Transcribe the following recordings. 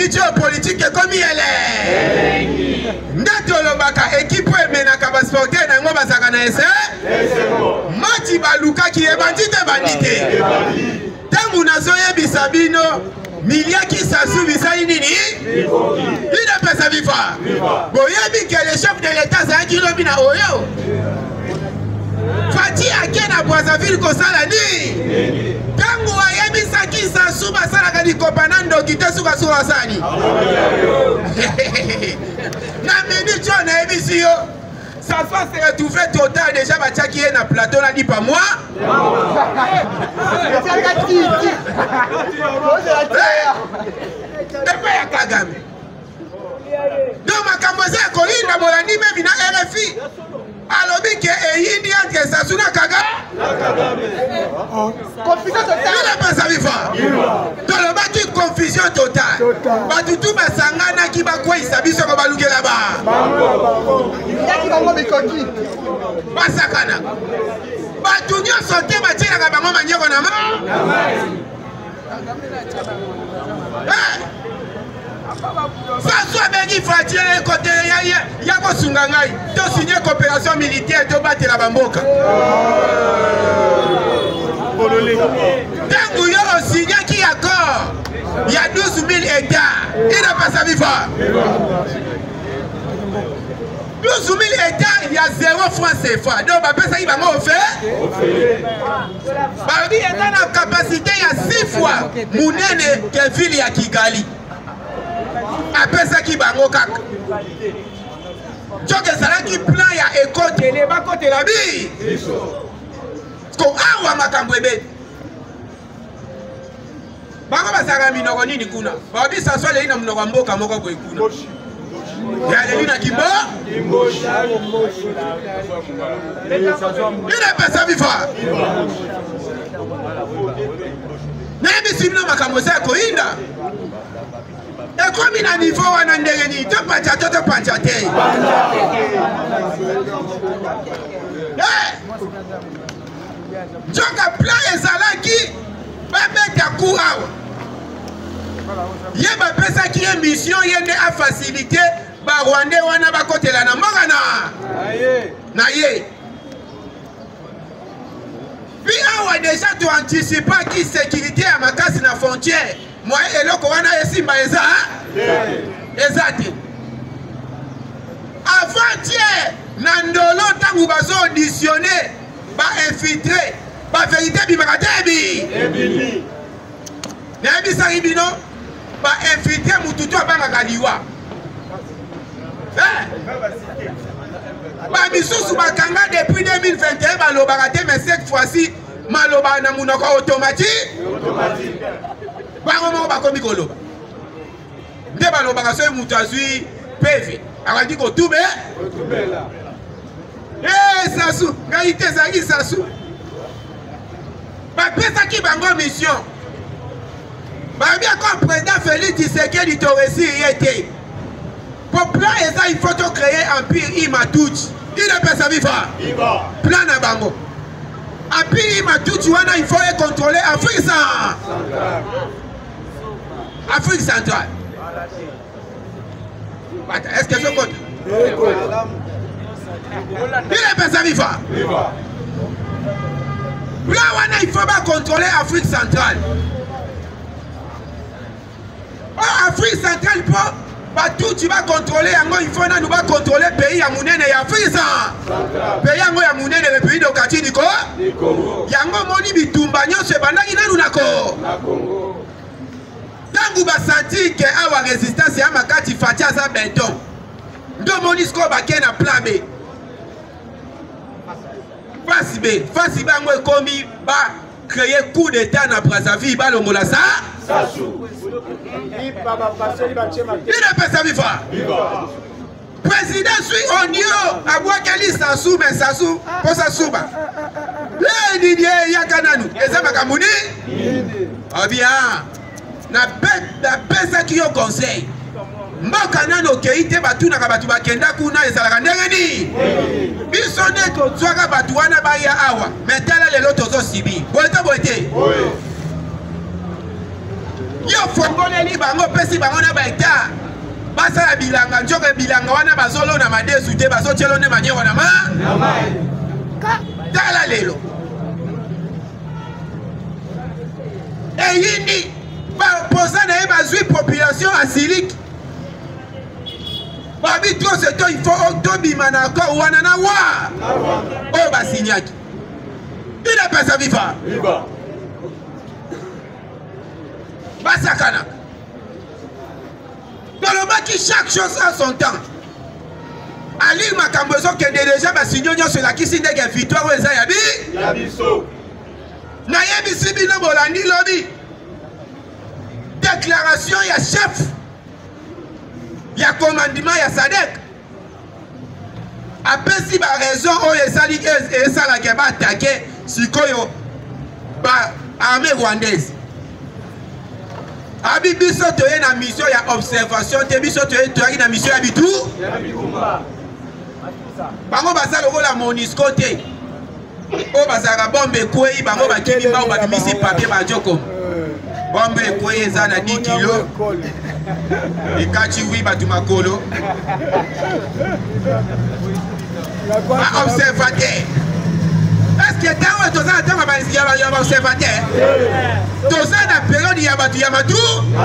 politique comme elle est. Ndatolobaka équipe emenaka ba sporteur nango bazaka na ese. Mati baluka ki ebandite bandite. Tangu nazoye bisabino Milia qui s'assout bisani nini? Il ne peut pas vivre. Boyebi que le chef de l'État ça qui lobina oyo. Fati akena Brazzaville kosala ni. Tangu ayebi saki s'assout basala kadi kopanando kitesuka suka sani. Na minute on a émis yo. Ça soit se retrouver total déjà batia qui est na plateau là dit pas moi. Donc ma kamboze kolinda bolandi même na RFI. Alobi ke eyindi entre Sasuna Kagame. Confusion totale. Il n'a pas sa vie. Tolobaki confusion totale. Batutu basangana ki bakwa isabiso ko baluke là-bas. Yaki bango bikoki. Basakana. Batu nyonso te batia ka bango manyeko na ma. Ça soit béni Fatia côté Yako Sungangai, tu signé coopération militaire, tu battre la bamboka. Tant que tu signé qui accord, il y a 12 000 hectares, il n'a pas sa vie. 12 000 hectares, il y a 0 francs CFA. Donc, ça, il va m'en faire. Il y a une capacité, il y a 6 fois Mounene que ville à Kigali. Après ça qui bango kak. Joke sala qui plan ya école télé ba côté la vie. Ko awa makambo ebe. Bango basaka minoko nini kuna. Ba bi saso le ina mnoko mboka moko ko ikuna. Ya le ina kimbo. Ina pesa vifa. Nemi simno makambo sa ko inda. Et comme il a un niveau, on a un niveau, tu peux pas te donc, à plein les salaki, va mettre à courant. Il y a une personne qui est mission, il y a une facilité, Rwandais, on a côté là, Naye. Puis, on a déjà tout anticipé qui sécurité à ma casse na frontière. Moi, et là, on a ici, exact. Avant-hier, Nandolo, tant que vous avez auditionné, va infiltrer, va vérité, Bimakatebi. Nabi Saribino, va infiltrer Moututu à Bangaliwa. Babissou Bakanga depuis 2021, Malobagate, mais cette fois-ci, Maloba Namunoko automatique. Bango bakomi koloba. Nde baloba so mutazui PV. Akadi ko tube. Sasu, ngaite zaki Sasu. Ba pesa ki bango mission. Ba bien comme président Félix Tshisekedi Toresi était. Pour plan ça il faut créer empire Imatouchi. Il ne peut pas vivre. Plan na bango. Empire Imatouchi wana il faut contrôler Afrique ça. Afrique centrale. Est-ce que je compte? Il est pas ça vivant. Là, il ne faut pas contrôler Afrique centrale. Afrique centrale, tout tu vas contrôler, il faut nous contrôler le pays à Mounene et Afrique centrale. Pays à Mounene et le pays de Katidiko. Yango Moni Bitumba, c'est pendant qu'il y a Congo. Quand vous avez senti qu'il y a une résistance, il y a un Fatia à béton. Deux monisco baken à plan B. Face B, moi commis, va créer coup d'état dans Brazzaville, va le mola ça. Il ne peut pas vivre. Président suit Onio, à Wakali Sassou, mais Sassou, pour Sassou. Là, il y a Kananu. Et ça, Makamouni. Ah bien. Na pesa qui au conseil. Mboka nano keite batu na kabatu bakenda kuna ezalaka ndenge ni. Biso ne to zwaka batu wana ba ya awa. Metala lelo tozo sibi. Boete. yo fongoleli bango pesi bango na ba hectare basala bilanga njoka bilanga wana bazolo na madesu te bazotielo ne manyero na ma tala lelo eyindi baposa na ye bazwi population asilique babi to seto il faut tobima na accord wana na wa oyo basignaki ina pesa viva basakana tolobaki chaque chose à son temps alire makambo ezokende deja basinyo nyonso elakisi ndenge victoire oyo eza ya biso nayebisi bino bolandi lobi déclaration ya chef ya commandement ya SADC apesi baraison oyo esalaka baatake sikoyo baarmée rwandaise abi biso toye na mission ya observation te biso toyaki na mission ya bitu bango baza lokola MONUSCO te oyo bazalaka bombe ekwei bango bakimi mbango babimisi papier banjoko bombe ekwei eza na 10 kilo ekati wi bato makolo baobservateur eske ntango oyo toza na ntango ya baobservateur toza na periode ya bato ya matu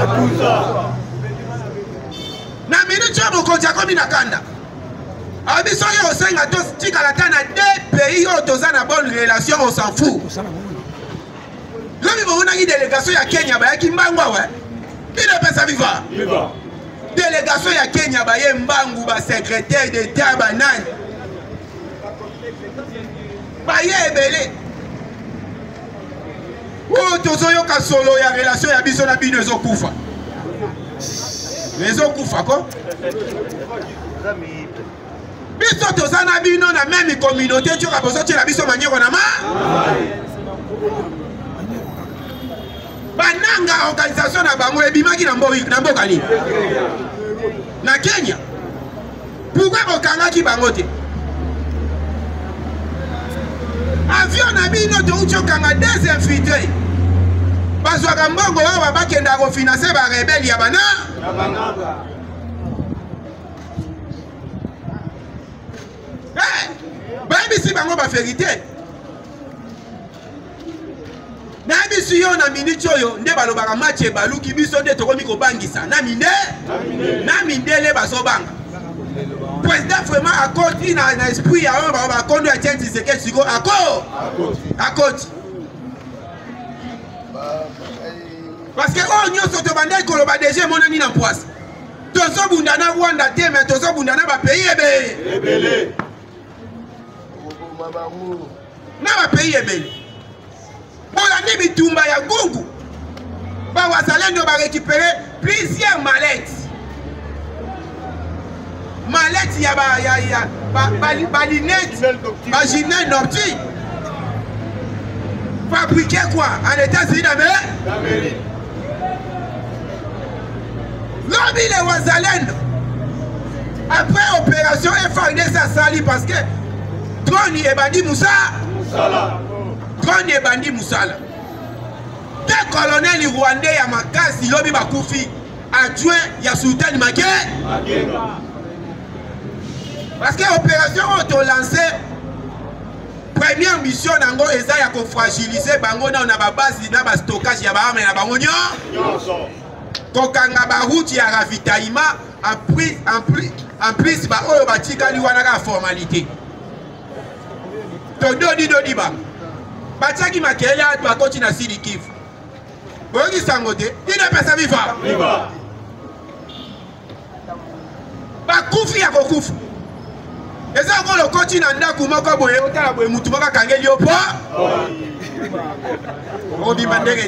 na minute oyo mokonzi akomi na kanda abiso oyo osenga totikala ta na 2 pays oyo toza na bonne relation on s'en fout lobi bomonaki délégation ya Kenya bayaki mbangu awa ine pesa viva délégation ya Kenya baye mbangu basekrétaire d'état banani baye ebele oyo tozoyoka solo ya relation ya biso na bino ezokufa ko biso toza na bino na même communauté tioka bozotiela biso manyeko na bananga organisation na bango ebimaki na mboka nini na Kenya pourquoi bokangaki bango te avion na bino touti okanga désinfiltré bazwaka mbongo oyo bakenda kofinanse barebeli ya bana bayebisi bango baverité nayebisi yo na minute oyo nde balobaka match ebaluki biso nde tokomi kobangisa na mindele bazobanga président vraiment akoti na esprit ya oyo bakondo ya Etienne Tshisekedi siko akoti parce que oyo nyonso tobandaki koloba deja emonani na mpwasi tozobunda na Rwanda te me tozobunda na bapays ebele na bapays ebele bolandi bitumba ya gungu bawazalendo barécupere plusieurs mallettes ya balinette baginet nocturne fabriqué quoi en États-Unis d'Amérique lobi les wazalendo après opération FARDC asali parce que drone ebandi musala te colonel rwandais ya makasi lobi bakufi adjoint ya Sultan Makenga parce que opération auto lancé première mission nango eza ya kofragiliser bango na babase na ba stockage ya baarme na bango nyonso kokanga ba route ya ravitaillement en plus ba oyo batikali wana ka formalité to dodi ba batiaki makele atu bakoti na Sud Kivu boyoki sango te ina pesa viva bakufi ya kokufa eza ngolo koti na ndaku moko boye otala boye mutu moko kangeli yo po obima ndenge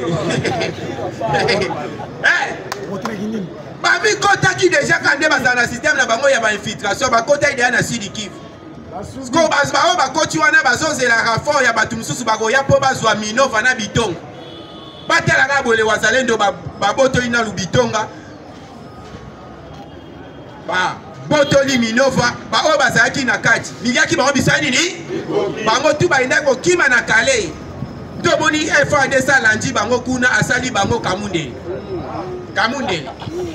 babi kotaki deja kande bazala na système na bango ya bainfiltration bakotaki deja na Sud Kivu sko bazbao bakoti wana bazozela rapport ya bato mosusu bakoya mpo bazwa Minova na Bitonga batalaka boye wazalendo babotoli na Lubitonga botoli Minova baoyo bazalaki na kati biliaki bango biso nini bango tu baenda kokima na kale tomoni FARDC alandi bango kuna asali bango kamunde Kamundeli.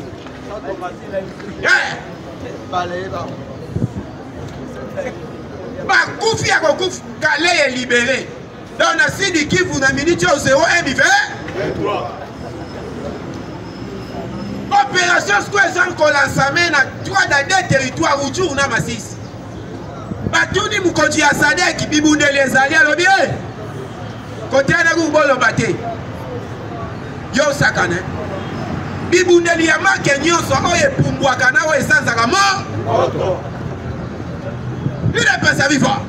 Bakufi ya kokufi Kale est libéré. Donc on a dit qui vous a minute au 0,1 vivre. Opération Square Jean Kolasame na 3 dans 2 territoires où tu na massis. Batuni mukonji asade ki bibunde les alliés lobi. Côté na ngubolo baté. Yo sakane. Bibunde liama kenyoso oye pumbwa kana oye sanza kama. Il est pas sa vivant.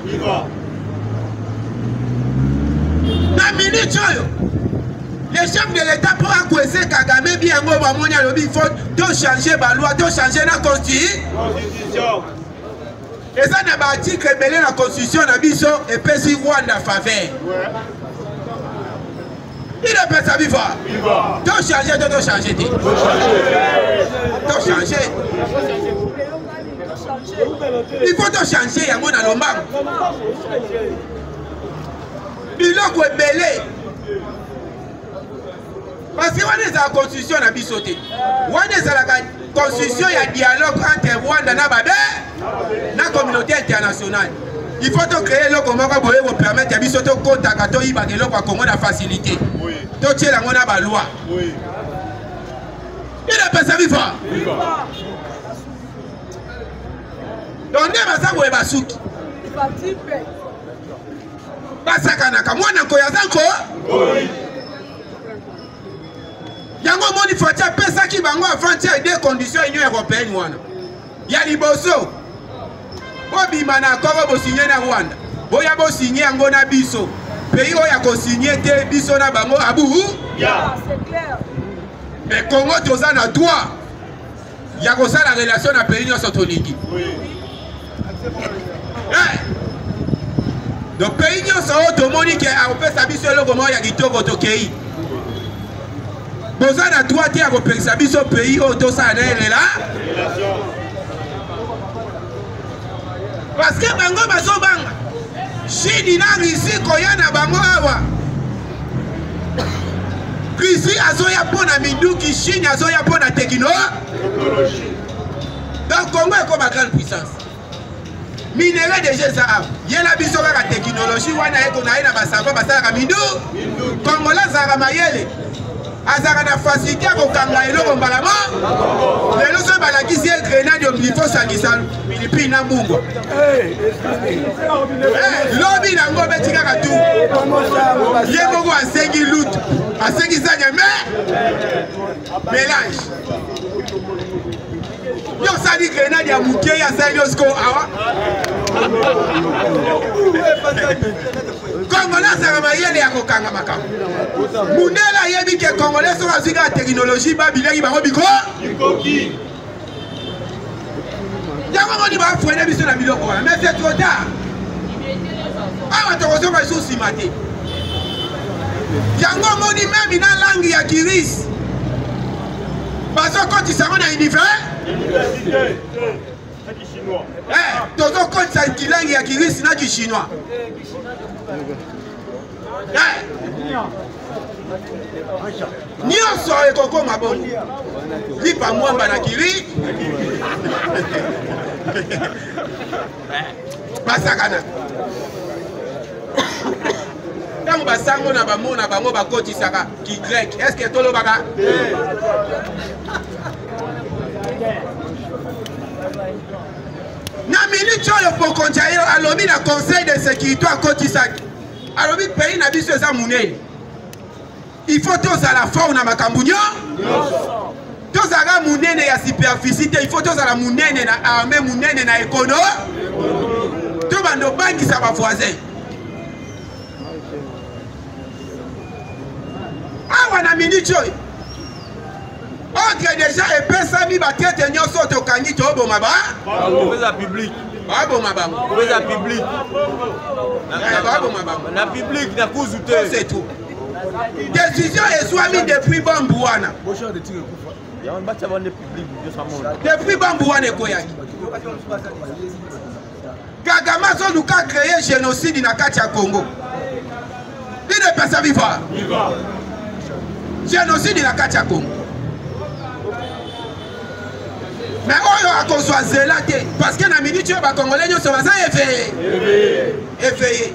Na minute le chef de l'État pour accuser Kagame bien il faut changer la loi, changer la constitution. Et ça n'a pas dit que la constitution na biso et puis si Rwanda faveur. Il est pas sa vivant. Changer. Il faut changer ya mona lombango. Biloko ebele. Parce que on est à la constitution na bisoté. On est à la constitution il y a dialogue entre Rwanda na Babé na communauté internationale. Il faut créer le comment pour permettre à bisoté contact to iba ke loko Congo na facilité. To tirer la mona ba loi. Oui. Il est pas ça vivant. Donc ne ba sa boye basuki. Basakana ka mwana ko yazanko. Oui. Yango moni fatia pesa ki bango frontière des conditions Union européenne wana. Ya liboso. Bobima na Congo bo signer na Rwanda. Boya bo signer yango na biso. Pays oya ko signer te biso na bango abu. Ya, c'est clair. Mais Congo toza na droit. Ya ko sa la relation na pays nyonso tolingi. Oui. Donc pays nyonso otomoni ke a opesa biso eloko mo ya kitoko tokei. Boza na droit te ya kopesa biso pays oyo tosala na elela. Parce que bango bazobanga Chine na Russie koya na bango awa. Russie azoya pona minduki, Chine azoya pona technologie. Donc Congo est comme une grande puissance. Minerai déjà ça. Yela biso ka technologie wana eko na ina basako basaka mindu. Congolais zara mayele. Azara na facilité ko kanga eloko mbalama. Lelo so balakisi grenade omlifo sangisalo. Philippine na mbungo. Lobi na ngo betika ka tu. Yebo ko asengi lutu. Asengi sanya mélange. Yo sali grenade ya muke ya sanyo sko awa. Congolais zara mayele ya ko kanga makam. Mundela yebi ke Congolais so azika technologie babileki bango biko. Yango moni ba fwene biso na biloko wana, mais c'est trop tard. Awa tokozo ba susi mate. Yango moni même na langue ya Kiris. Baso koti sango na université. Tozo koti sa langue ya Kiris na ki chinois. Nyonso ekokoma bongo. Lipa mwamba na kiri. Basakana. Tango basango na bamona bango bakotisaka ki grec. Est-ce que tolo baka? Na minute oyo pokonja yo alobi na conseil de sécurité akotisaki. Alobi pays na biso eza munene. Il faut tous à la faune na makambunyo. Tous à la munene ya superficie, il faut tous à la munene na armée munene na écono. Tout bando banki sa ba voisin. Awa na minute oyo. Entre déjà et pesa mi ba tete nyonso to kangi to bo maba. Pesa public. Ba bo maba. Pesa public. Ba bo maba. Na public na kuzute. C'est tout. Décision est soit mise depuis Bambouana. Depuis Bambouana et Koyaki. Kagame a Luka créé génocide dans le Congo. Il ne peut pas vivre. Génocide dans le Congo. Mais oyo akozwa zela te parce que na minute oyo bakongolais nyonso baza éveillé.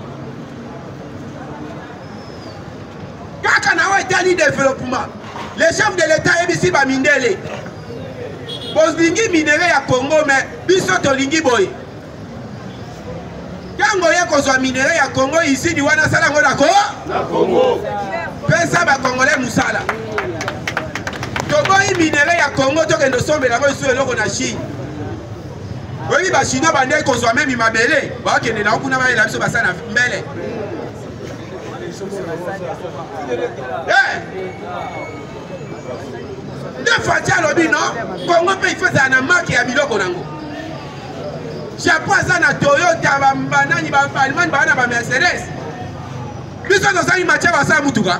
Kaka na oyo etali développement le chef de l'état yebisi bamindele bolingi minere ya Congo mais biso tolingi boye ntango ye kozwa minere ya Congo isidi wana sala ngo na Congo pesa bakongolais musala toboyi minere ya Congo tokende sombela yango isu eloko na Chine oyebi bachinois bandeki kozwa memi mabele bakende na kuna bayela biso basala mbele nde Fati alobi no Congo mpe ifo ezala na marke ya biloko nango Japon aza na Toyota banani baallemagne baa na bamercedes biso tozali matia basala mutuka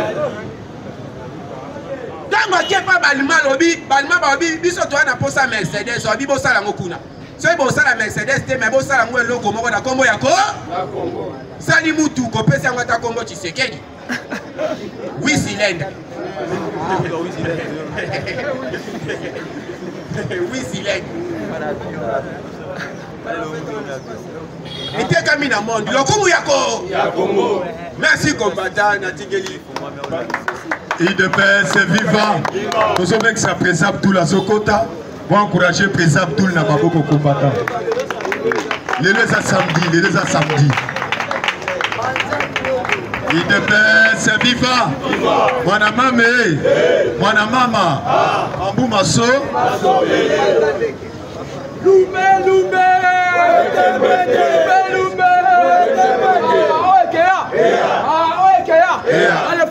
ntango akie mpa balima balobi biso toya na posa mercedes obi bosala yango kuna soki bosala mercedes te me bosala yango eloko moko na kombo ya sali mutu kopesi yango ata kombo Tshisekedi 8 cylindres 8 cylindres etekami na monde lokumu ya Congo. Merci combattant natingeli IDPS vivant. Nous sommes avec sa président Abdoul Azokota pour encourager le président Abdoul na maboko combattant. Les deux à samedi. IDPS vivant. Mwana mame, mwana mama. Ambu maso. Lumbe. Allez,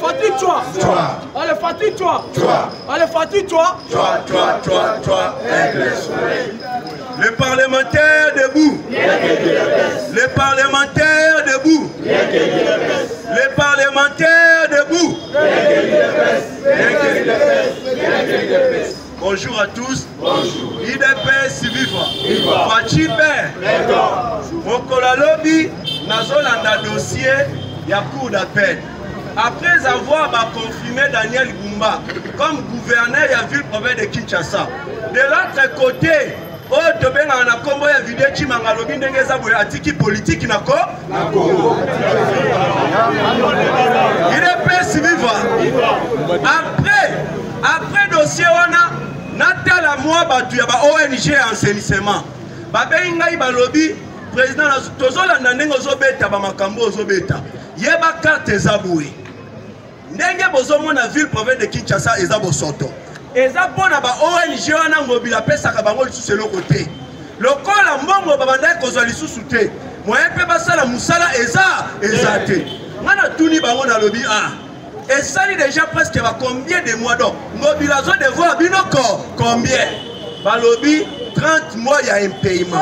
toi. Les parlementaires debout. Les parlementaires debout. Les parlementaires debout. Bonjour à tous. Bonjour. IDPS viva. Fachi Ben. Mokola Lobi, Nazolanda dossier, il y a cours d'appel. Après avoir confirmé Daniel Bumba comme gouverneur de la ville-province de Kinshasa. De l'autre côté, Otobenga na kombo ya vidéo Chimangalobi ndenge za boya atiki politique na Congo. IDPS viva. Après dossier wana natala moi batu ya ba ONG enseignement. Babenga ibalobi président tozolanda ndenge ozobeta ba makambo ozobeta. Yeba carte za boye. Ndenge bozomona ville province de Kinshasa eza bosoto. Eza pona ba ONG wana ngobila pesa ka bango lisusu eloko te. Lokola mbongo babanda kozwa lisusu te. Moyen pe basala musala eza te. Ngana tuni bango na lobi et ça déjà presque combien de mois donc ngobila zo devoir binoko combien balobi 30 mois il y a un paiement.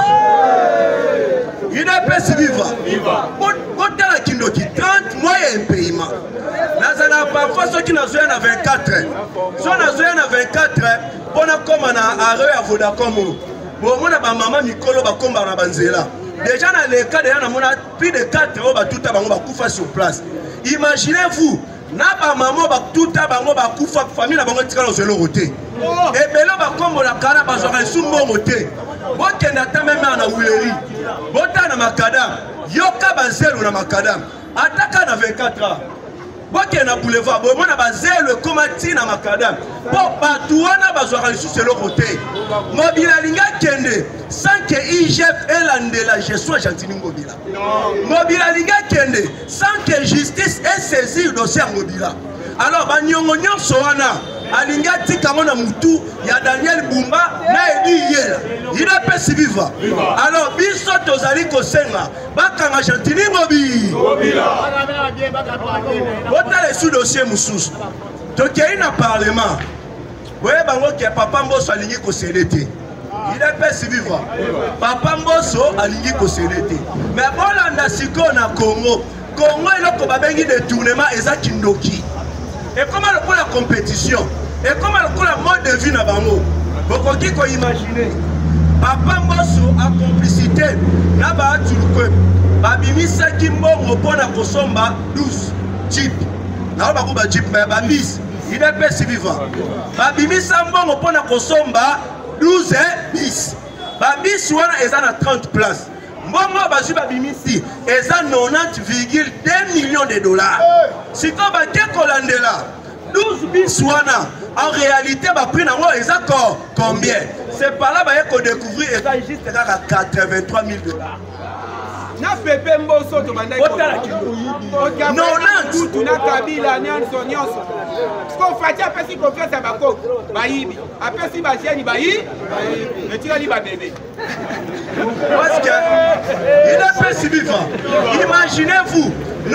IDPS viva. Botala kindoki 30 mois il y a un paiement. Nazana parfois ceux qui n'a joué na 24 heures. Ceux n'a joué na 24 heures pour na comme na arrêt à Vodacom. Bon mona ba maman mikolo ba komba na banzela. Déjà dans les cas déjà na mona plus de 4 heures ba tout bango ba kufa sur place. Imaginez-vous na ba maman ba tout bango ba kufa famille na bango tikala zelo roté. Et belo ba kombo la kana ba zo ka sumbo roté. Bokenda ta même na wuleri. Bota na makadam. Yoka ba zelo na makadam. Ataka na 24 heures. Bokenda boulevard bo mona ba zelo komati na makadam. Po batuana ba zo ka sous le roté. Mobila linga kende sans que IGF elande la gestion Gentini Mobila. Mobila linga kende sans que justice ait saisi le dossier Mobila. Alors ba nyongo nyonso wana alinga tika mona mutu ya Daniel Bumba na edi yela. IDPS viva. Alors biso tozali kosenga bakanga Gentini Mobila. Bota le sous dossier mususu. Tokei na parlement. Boye bango ke papa Mbosso alingi ko céder. IDPS viva. Papa Mbosso alingi ko céder. Mais bolanda siko na Congo eloko babengi détournement eza kindoki. Et comment le la compétition? Et comment le mode de vie na bango? Bokoki ko imaginer. Papa Mbosso a complicité na ba tulukwe. Babimisa kimbongo pona kosomba 12 jeep. Na ba ko ba jeep ba bis. IDPS viva. Babimisa mbongo pona kosomba 12 bis. Ba bis wana eza na 30 places. Mbongo bazu babimisi eza 90,2 millions de dollars. Siko ba ke kolandela 12 bis wana en réalité ba prix nango eza combien? C'est par là ba ko découvrir eza juste 83 000 dollars. Na pepe mboso to bandai ko kutu na kabila nyonso ko fatia pesi confiance bako bayibi apesi ba jeni bayi etikali ba bébé parce que il a fait si vivant. Imaginez-vous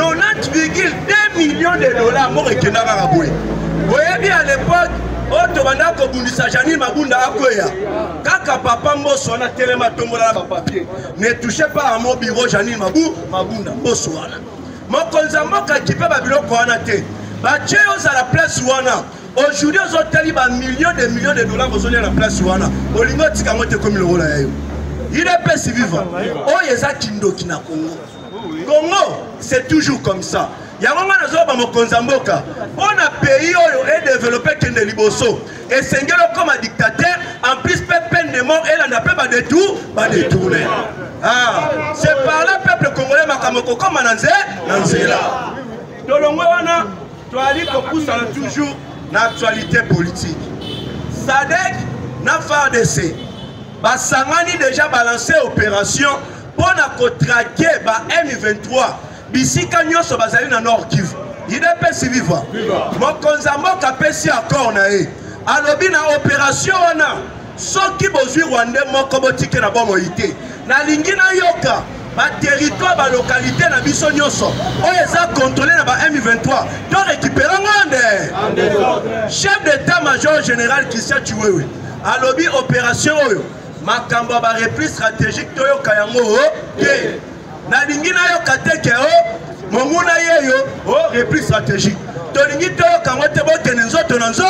90,2 millions de dollars mo rekenda ka boye. Oyebi à l'époque Oto banda ko bundisa Janine Mabunda akoya. Kaka papa mboso na telema tombola na papier. Ne touchez pas à mon bureau Janine Mabunda mboso wana. Mokonza mboka kipe ba biloko wana te. Ba cheo za la place wana. Aujourd'hui aux hôtels ba millions de dollars besoin la place wana. Olingo tika ngote comme le rôle ayo. Il est pas si vivant. Oh yeza kindo kina Congo. Congo, c'est toujours comme ça. Il y a un moment où on a pays et développé Kende Liboso. Et Sengelo comme un dictateur, en plus, peine de mort, elle n'a pas de tout, pas de tourner. Ah, c'est par là le peuple congolais Makamoko comme Nanzela. Dolongwana, tu as dit qu'on pousse toujours l'actualité politique. Sadek n'a pas FARDC. Basangani déjà balancé opération pour traquer M23. Bisika nyoso bazali na Nord Kivu. Il est pas si vivant. Mon konzamo kapesi accord na e. Alobi na opération wana. Soki bozui Rwanda moko botike na bomo ité. Na lingi na yoka ba territoire ba localité na biso nyoso. O eza contrôlé na ba M23. Donc récupérer ngande. Chef d'état-major général Christian Chiwewe. Alobi opération oyo. Makambo ba repli stratégique toyo kayango te. Na lingi na yo kateke o monguna yeyo o repli stratégique to lingi to kangote bote nzoto nanzo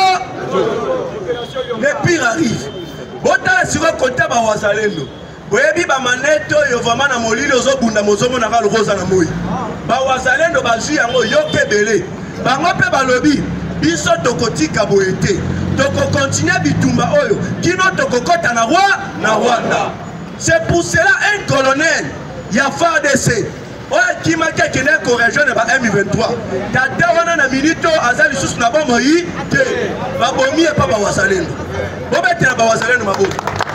le pire arrive bota siko konta ba wazalendo boyebi ba maneto yo vraiment na molili ozobunda mozomo na ka roza na moyi ba wazalendo bazui yango yokebele bango pe balobi biso tokotika boyete toko continuer bitumba oyo kino tokokota na Rwanda. C'est pour cela un colonel il y a FARDC. Oya kimaka kene ko rejoindre ba M23. Tata wana na minito azali susu na ba moyi te. Ba bomi e pa ba wazalendo. Bobete na ba wazalendo mabo.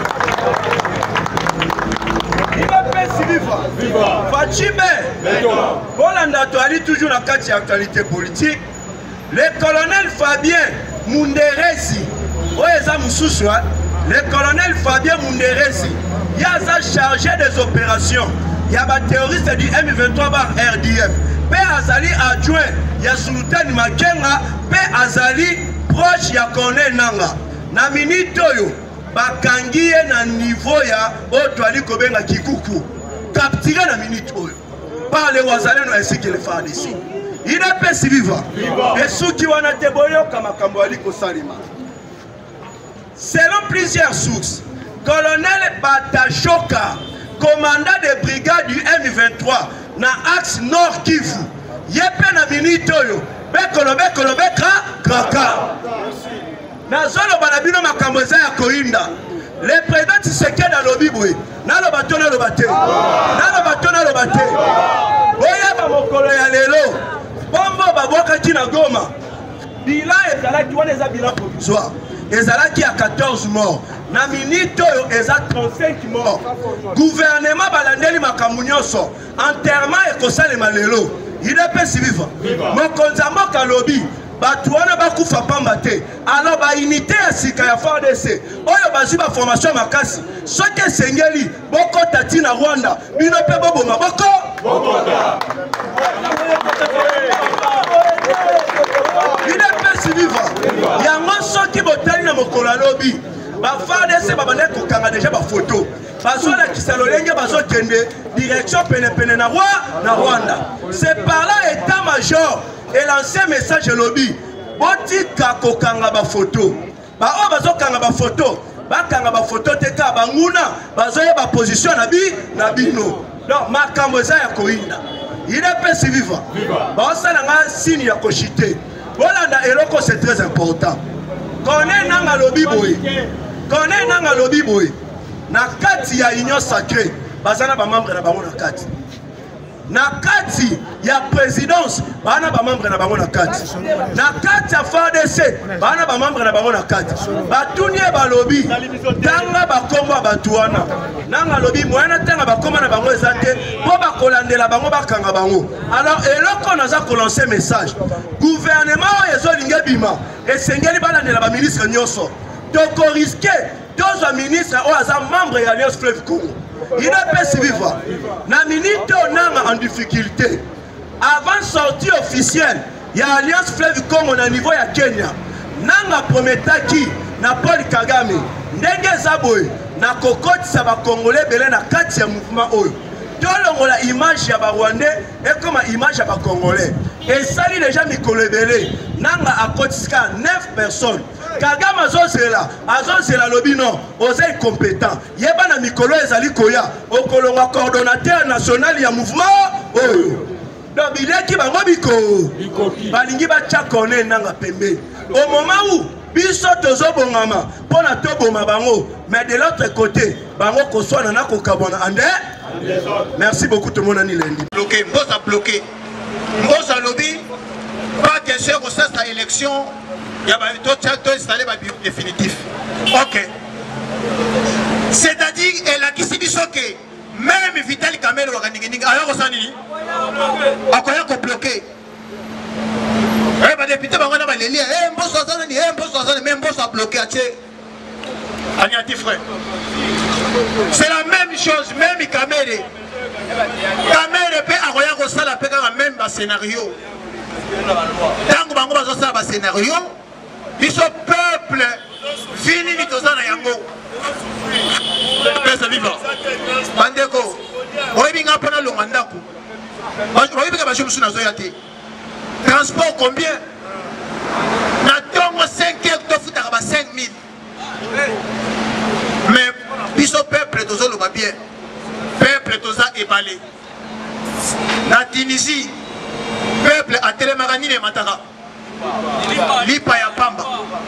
Il va pas vivre. Fachimbe. Bolanda to ali toujours na kati ya actualité politique. Le colonel Fabien Munderesi. Oya za mususu. Le colonel Fabien Munderesi. Il y a ça chargé des opérations. Il y a des terroristes du M23 par RDF. P. Azali adjoint, il y a Sultan Makenga, P. Azali proche, il y a Corné Nanga. Na minute yo, bakangiye na niveau ya Otwali Kobenga Kikuku. Capturé na minute yo. Par les Wazaleno ainsi que les FARDC. Il est pas si vivant. Et ceux qui ont été boyo comme Kambouali Kosalima. Selon plusieurs sources, colonel Batachoka, commandant des brigades du M23 na axe Nord Kivu yepe na minitoyo bekolobe kraka na zolo banabino makamboza ya koinda le président Tshisekedi alobi boye na lo bate boya ba mokolo ya lelo bombo baboka kina Goma bila ezalaki wana eza bila provisoire ezalaki à 14 morts. Na minute eza 35 morts. Gouvernement balandeli makamunyoso. Enterrement et kosalema lelo. Il est pas si vivant. Mokonza mboka lobi. Batu wana bakufa pamba te. Alors ba unité ya sika ya FARDC. Oyo bazu ba formation makasi. Soki sengeli boko tati na Rwanda. Bino pe bobo maboko. Bokota. Il est pas si vivant. Il y a un soki botali na mokola lobi. Ba FARDC babane kokanga déjà ba photo. Bazo la kisalolenge bazo kende direction pene na Rwanda. C'est par là état-major et l'ancien message lobby. Botika kokanga ba photo. Ba o bazo kanga ba photo. Ba kanga ba photo teka banguna bazo ba position na bino. Donc makambo za ya koinda. Il est pas si vivant. Ba ça nga signe ya kochité. Bolanda eloko c'est très important. Connaît nanga lobby boy. Corneille nanga lobi boy. Na kati ya union sacrée, bazana ba membre na bango na kati. Na kati ya présidence, bana ba membre na bango na kati. Na kati ya FARDC, bana ba membre na bango na kati. Batunie ba lobi, tanga ba komba batuana. Nanga lobi moyana tanga ba komba na bango ezate, po ba kolandela bango ba kanga bango. Alors eloko naza ko lancer message. Gouvernement ezo linge bima, esengeli balandela ba ministre nyonso. Toko risquer deux ministres ou à membre de l'Alliance Fleuve Congo. Il ne peut se vivre. Na minute on en difficulté. Avant sortie officielle, il y a l'Alliance Fleuve Congo au niveau de Kenya. Nanga prometaki na Paul Kagame. Ndenge zaboy na kokoti sa ba Congolais belé na kati ya mouvement oyo. Tolongo la image ya ba Rwandais et comme image ya ba Congolais. Et ça dit déjà mikolo belé. Nanga akotiska 9 personnes. Kagame azozela lobi non, oza incompétent. Yeba na mikolo ezali koya, okolonga coordonnateur national ya mouvement oyo. Donc bileki bango biko. Balingi ba tchakone nanga pembe. Au moment où biso tozo bongama, pona to boma bango, mais de l'autre côté, bango ko swana na ko kabona ande. Merci beaucoup tout le monde ani lendi. Bloqué, mbosa bloqué. Mbosa lobi pas question que ça sa élection. Il y a tout installé le bureau définitif. Ok. C'est-à-dire, elle a dit que même Vital Kamel ou Ganigini, alors on s'en dit, on a bloqué. Les députés vont aller les liens. Même boss a bloqué. C'est la même chose, même Kamel. Kamel peut avoir un même scénario. Tant que vous avez un scénario, biso peuple vini mitozana yango pesa viva bandeko oibinga pona longandako oibinga basho musuna zoyate transport combien na tongo 5 heures to futaka ba 5000 mais biso peuple tozolo ba bien peuple toza ébalé na Tunisie peuple a télémarani ne mataka lipa ya pamba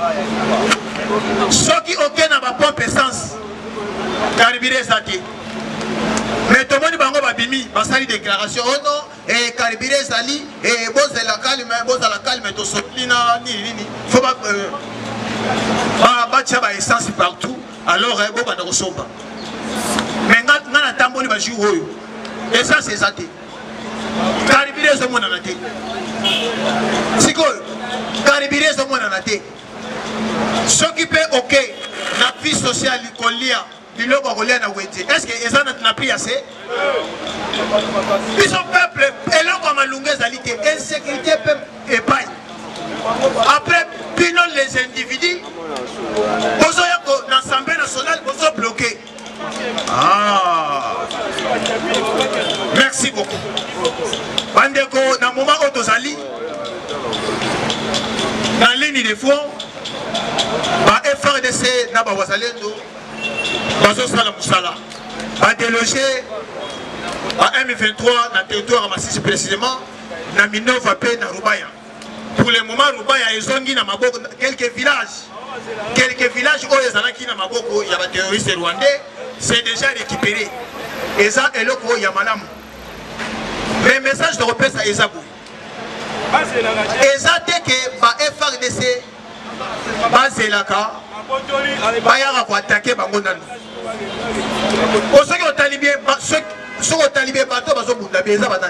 soki aucun n'a pas pompe essence carburé zati mais tout le monde bango babimi basali déclaration oh non et carburé zali et boss la calme to sotlina ni faut pas batcha ba essence partout alors bo ba ndosomba mais ngana tamboli ba jour oyo essence zati carburé zo mona na te siko carburé zo mona na te s'occuper ok la vie sociale kolia biloko kolia na wete est-ce que ezana na pris assez biso peuple eloko malunga ezali te insécurité peuple epai après pino les individus bozo yako na assemblée nationale bozo bloqué. Merci beaucoup bandeko na moment otozali dans ligne de fond ba FRDC na ba wazalendo bazo sala musala ba déloger ba M23 na territoire à Masisi précisément na Minova pe na Rubaya. Pour le moment Rubaya ezongi na maboko quelques villages où ezalaki na maboko ya ba terroristes rwandais c'est déjà récupéré et ça eloko ya malamu mais message de repère ça ezabo ezate que ba FRDC bazelaka bayaka ko attaquer bango nanu osoki otalibie soki otalibie bato bazobunda beza banani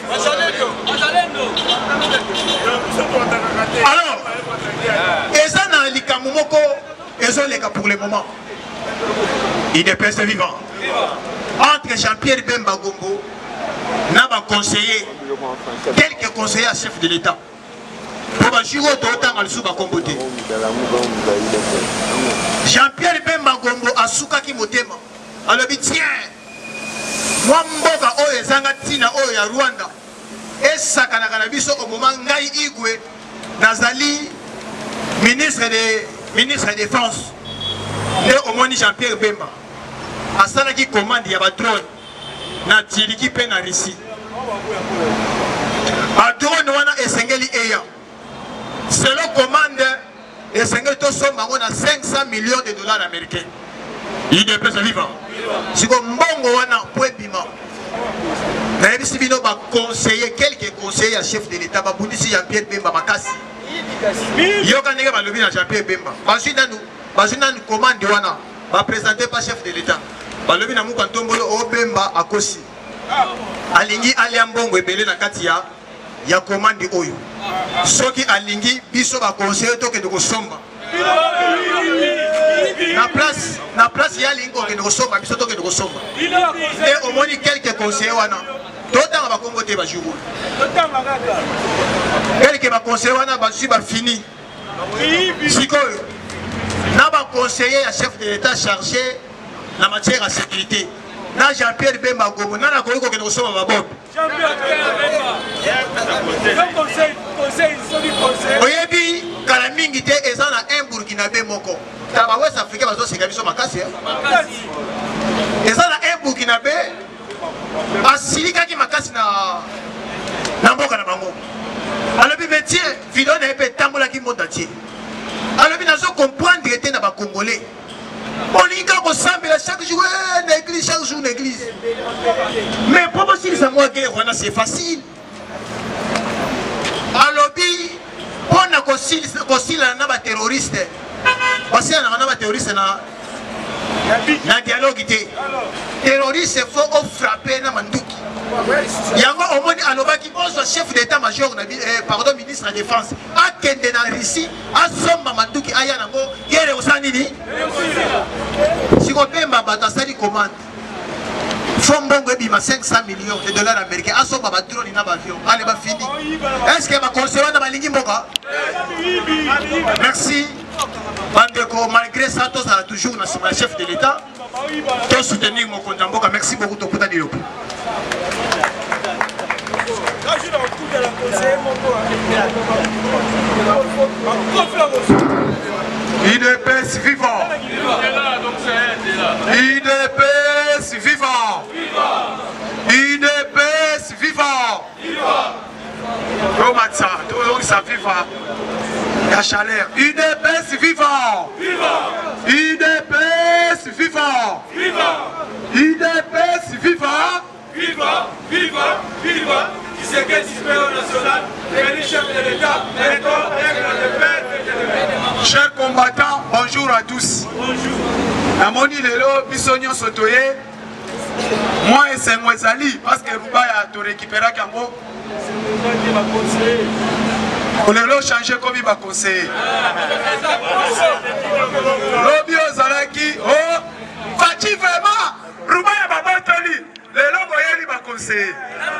alors eza na likambo moko ezoleka pour le moment il est resté vivant entre Jean-Pierre Bemba Gombo na ba conseiller quelques conseillers à chef de l'État pour bashiro totanga lusu ba kombote Jean-Pierre Bemba Gombo asukaki motema alobi tiens moi mboka oyo ezanga tina oyo ya Rwanda esakanaka na biso au moment ngai igwe nazali ministre de défense et au moins Jean-Pierre Bemba asalaki commande ya ba drone na Tiriki pe na Russie ba drone wana esengeli eya selon commande et Seigneur to somme on a 500 millions de dollars américains. IDPS vivant. Si comme mbongo wana poebima. Na yebisi bino ba conseiller quelques conseillers à chef de l'état ba bundisi Jean-Pierre Bemba makasi. Yoka ndenge ba lobi na Jean-Pierre Bemba. Bazina nous commande wana ba présenter pas chef de l'état. Ba lobi na mu kantombolo o Bemba akosi. Alingi ali mbongo ebele na kati ya commande oyo. Soki alingi biso ba conseiller to ke de kosomba. Na place ya lingo ke de kosomba biso to ke de kosomba. Et au moins quelques conseillers wana. Totanga ba Kongo te ba jour. Quelques ba conseillers wana ba si ba fini. Sikoyo. Na ba conseiller ya chef de l'état chargé la matière à sécurité. Na Jean-Pierre Bemba Gomo na ko ke de kosomba ba bob. Oyebi kalamingi te eza na un Burkinabé moko. Taba West Africain bazo seka biso makasi. Eza na un Burkinabé asilika ki makasi na mboka na bango. Alobi métier vidéo na epé tambola ki monde entier. Alobi nazo comprendre était na ba Congolais. On y a ressemblé chaque jour l'église, chaque jour l'église. Mais pour moi, si ça moi guerre, c'est facile. Alobi, on a consil na terroriste. Parce qu'il y a un terroriste na dialogue té. Terroriste faut frapper na manduki. Yango au moins alobaki bonso chef d'état-major pardon ministre de la défense akende na Russie asomba manduki aya nango guerre osani ni si ko pemba batasali commande fombongo ebima 500 millions de dollars américains asomba ba drone na ba avion allez ba fini est-ce que ba conseiller na balingi mboka merci bandeko malgré ça tous a toujours na chef de l'état to soutenir mon compte mboka merci beaucoup to kuta diloko. IDPS vivant. IDPS vivant. IDPS vivant. Romatsa, tout le monde ça vivant. La chaleur. IDPS vivant. IDPS vivant. IDPS vivant. Viva, viva, viva, qui c'est quel système national, le chef de l'État, chers combattants, bonjour à tous. Bonjour. Namoni lelo bisonyo sotoye. Moi et c'est Mwezali parce que Rubaya a tout récupéré Kambo. On lelo changé comme il va conseiller. Lobby Ozalaki, oh, Fati vraiment, Rubaya Babatoli. Les logoyens va conseiller.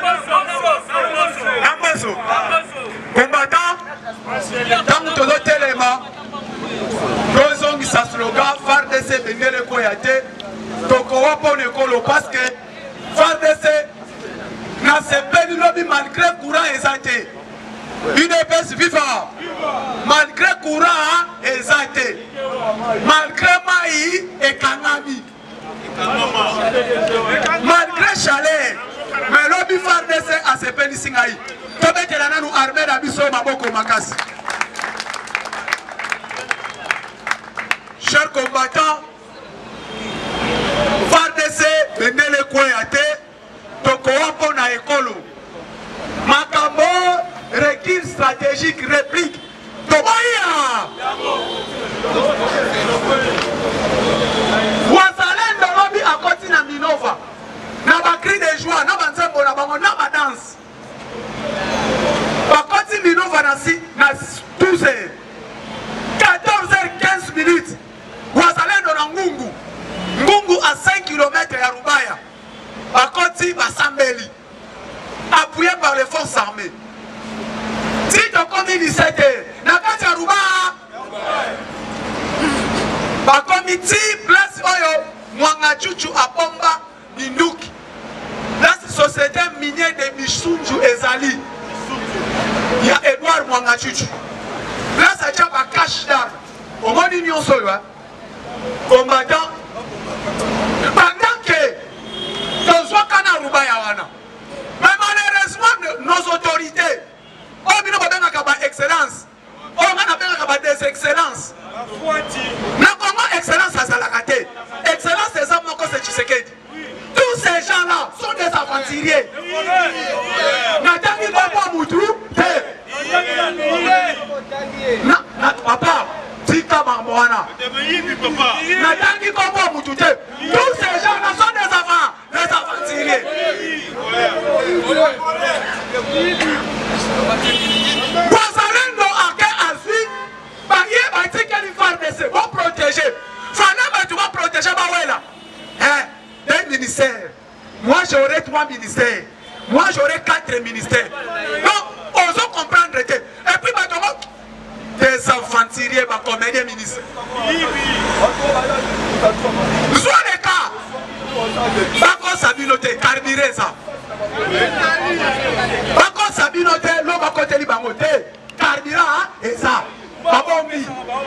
Ambazo. Combattant. Dans tout le téléma. Rozong sa slogan. FARDC Bengele Koyate. Tokowa Ponekolo parce que FARDC n'a se peine lobby malgré courant exalté. UDPS vivant. Malgré courant exalté. Malgré Maï et Kanami. Malgré chaleur, mais l'objet FARDC a ses peines ici. Tobe kelana nous armée d'abisso maboko makasi. Chers combattants, FARDC Bendele Koyate, Tokowa Pona Ekolo. Makambo, recul stratégique, réplique. Toboya! Wazalendo lobby à côté na Minova. Na ba cri de joie, na ba nzembo na bango, na ba danse. Ba côté Minova na 12h. 14h15 minutes. Wazalendo na Ngungu. Ngungu à 5 km ya Rubaya. Ba côté Basambeli. Appuyé par les forces armées. Tito comme 17h. Na kati ya Rubaya. Ba comité place oyo Mwanga Chuchu a Pomba Ninduki. La société minière de Misunju Ezali. Il y a Edouard Mwanga Chuchu. Là ça tient pas cash d'armes. Au moins l'union solo combattant. Pendant que dans Wakana Rubaya wana. Mais malheureusement nos autorités. Oh bino ba benga ka ba excellence. Oh ngana benga ka ba des excellences. Mobutu. Tous ces gens-là sont des aventuriers. Wazalendo ake asui, baye bati quel FARDC, vous protéger. Fana tu vas protéger Bawela. Des ministères. Moi j'aurai 3 ministères. Moi j'aurai 4 ministères. Donc, osons comprendre que. Et puis des aventuriers, combien de ministres. Soit les cas. Bako Sabinote, carburé ça. Bako Sabinote, l'homme à côté du bangote, carburant et ça. Babombi.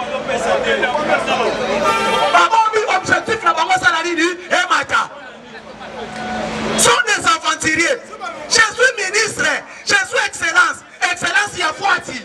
Babombi, objectif la bango salari et mata. Sont des aventuriers. Je suis ministre, je suis excellence. Excellence, il y a Fouati.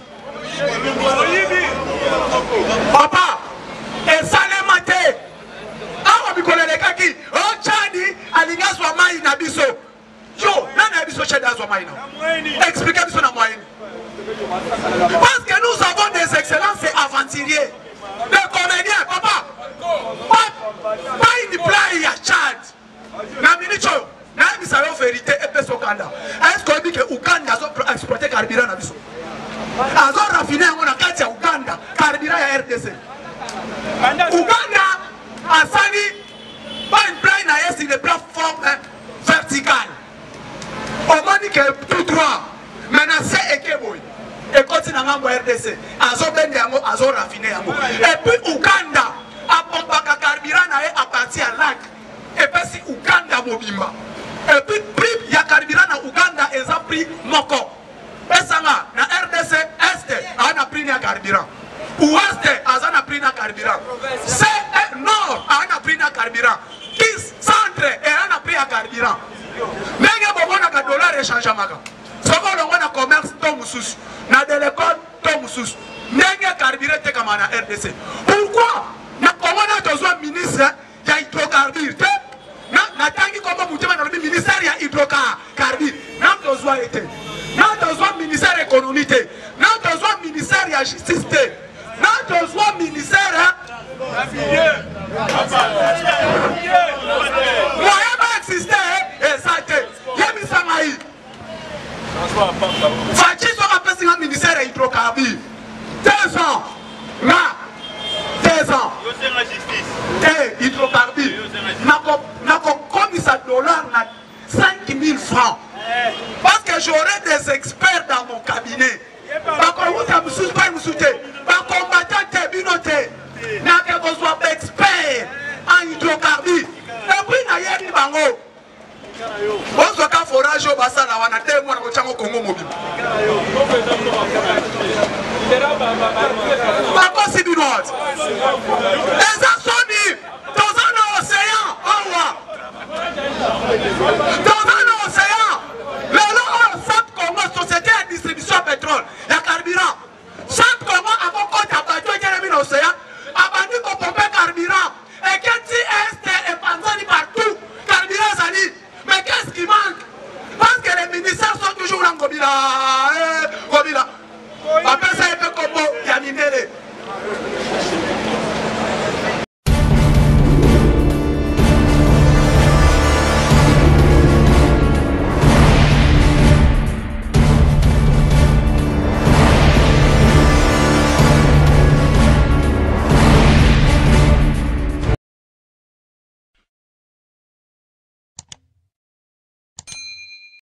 Papa, et ça les maté. Ah, on les kaki. Oh, Tchadi, Alinga Swamai Nabiso. Yo, n'a Nabiso Cheda Swamai. Expliquez-moi sur la moyenne. Parce que nous avons des excellences et aventuriers. Des comédiens, papa. Pas une blague à Tchad. La minute, n'a pas de vérité et pas de Sokanda. Est-ce qu'on dit que Ouganda a exploité carburant à Bisso? Azor raffiné on a kati ya Uganda, carburant ya RDC. Uganda a sali pas une plaine à sur les plateformes verticales. On m'a dit que tout droit, maintenant c'est Ekeboy. Et continue à RDC. Azor bende yango, azor raffiné yango. Et puis Uganda a pompé carburant à partir à lac. Et puis si Uganda mobimba. Et puis il y a carburant à Uganda et ça pris moko. Pesanga na RDC Est ana pris na carburant. Ouest azana pris na carburant. C'est Nord ana pris na carburant. Kis Centre ana pris na carburant. Nenge bomona ka dollar échange maka. Soko longo na commerce to mususu. Na de l'école to mususu. Nenge carburant te kama na RDC. Pourquoi na komona tozo ministre ya hydrocarbures te? Na tangi kombo mutima na ministère ya hydrocarbures. Na tozo été. Nous avons ministère économique, nous avons ministère de justice, nous avons ministère moyen exister et ça il y a mis ça maï. Fachi sera passé un ministère hydrocarbures. 2 ans. Là. 2 ans. Et hydrocarbures. N'a commis ça dollar 5 000 francs. Parce que j'aurai des experts dans mon cabinet. Par combattant binoté, n'a que vous soyez expert en hydrocarbures. Et puis, n'a pas bango. Vous êtes un forage au bassin, on a 2 mois au Congo mobile. Pas possible, les Assoni, dans un océan, en roi.